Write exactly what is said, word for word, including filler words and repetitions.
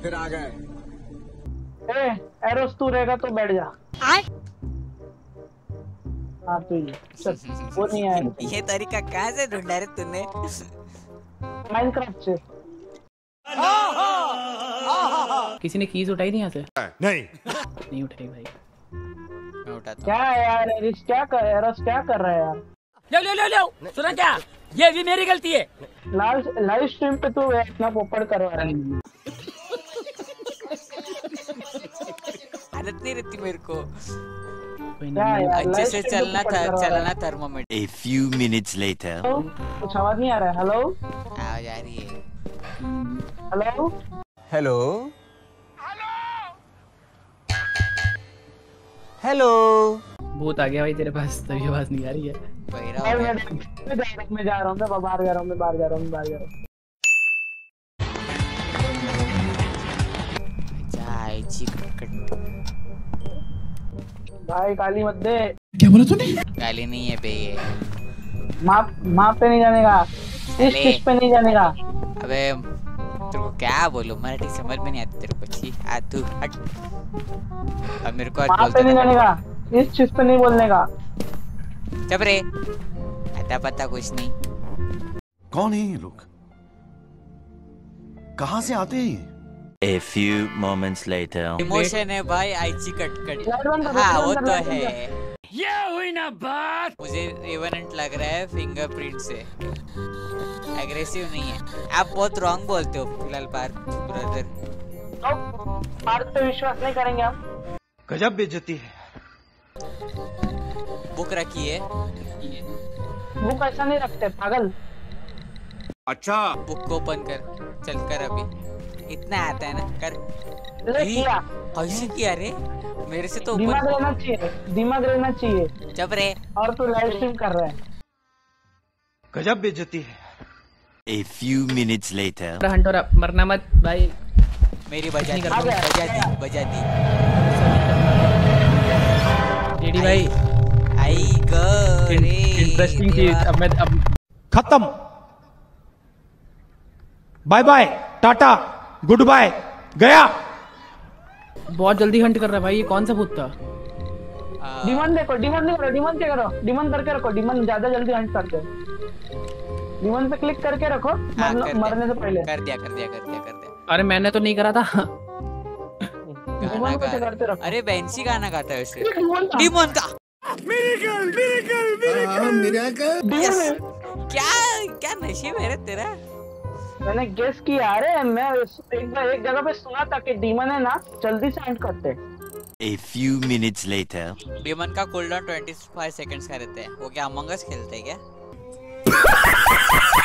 फिर आ गए। ए, एरोस तू रहेगा तो बैठ जा। हाँ तू चल, वो नहीं आएगा। ये तरीका कहाँ से ढूंढा रे तूने? माइनक्राफ्ट से। किसी ने कीज उठाई नहीं यहाँ से? नहीं नहीं उठाई भाई। मैं उठाता क्या है यार एरिस, क्या कर एरोस क्या कर रहा है यार? लो लो लो लो, सुना क्या? ये भी मेरी गलती है। लाइव लाइव स्ट्रीम पे तू अपना पोपड़ करवा रहा है। आदत नहीं रहती मेरे को। क्या यार अच्छे से चलना था, चलना thermometer. A few minutes later. कुछ आवाज नहीं आ रहा है। हेलो आवाज आ रही है। Hello hello hello. भूत आ गया भाई तेरे पास, तभी आवाज नहीं आ रही है। बहिरा मैं हो गया। मैं जा रहा हूँ, मैं बाहर जा रहा हूँ, मैं बाहर जा रहा हूँ, मैं बाहर जा रहा हूँ। चाय चिकट। भाई गाली मत दे। क्या बोला तूने? गाली नहीं है बे ये। माँ माँ पे नहीं जाने का, इस चीज पे नहीं जाने का। अबे तेरे को क्या बोलूं, मराठी समझ में नहीं आती तेरे को। छी आ तू हट। अब मेरे को आज माँ पे नहीं जाने का, इस चीज पे नहीं बोलने का। चुप रे, अता पता कुछ नहीं। कौन है ये लोग, कहाँ से आते हैं? A few moments later. Emotion है भाई, आईची कट कट। हाँ वो तो है। ये हुई ना बात। मुझे रेवेनेंट लग रहा है फिंगरप्रिंट से। एग्रेसिव नहीं है। आप बहुत रॉन्ग बोलते हो फिलहाल पार्क ब्रदर। तो पार्क पे विश्वास नहीं करेंगे हम। गजब बेइज्जती है। बुक रखी है। वो पैसा नहीं रखते पागल। अच्छा बुक को ओपन कर, चल कर अभी। इतना आता है ना, कर। ले किया। कैसे किया रे? मेरे से तो दिमाग ऊपर। रहना चाहिए, दिमाग रहना चाहिए। चुप रे। और तू लाइव स्ट्रीम कर रहा है। गजब बेइज्जती है। A few minutes later. हंटोरा मरना मत भाई। मेरी बजा दी, आ गया। बजा दी, बजा दी। टेडी भाई आई गो रे। इंटरेस्टिंग चीज। अब मैं अब खत्म, bye bye, tata, good bye, गया। बहुत जल्दी हंट कर रहा है भाई। ये कौन सा भूत था? डिमन देखो, डिमन नहीं करो, डिमन क्या करो, डिमन करके रखो। डिमन ज्यादा जल्दी हंट करते हैं। डिमन पे क्लिक करके रखो, हाँ, मरने कर दिया, मरने से पहले। कर दिया कर दिया कर दिया कर दिया। अरे मैंने तो नहीं करा था। गाना डिमन को गा तो करते रखो। अरे बेंसी गाना गाता है वैसे। डिमन का। डिमन का। डिमन है। क्या क्या नशे मेरे तेरा। मैंने गेस किया। अरे मैं एक बार एक जगह पे सुना था कि डीमन है ना जल्दी से हंट करते हैं। A few minutes later. Demon का कूलडाउन पच्चीस सेकंड्स का रहता है। वो क्या अमंग अस खेलते हैं क्या?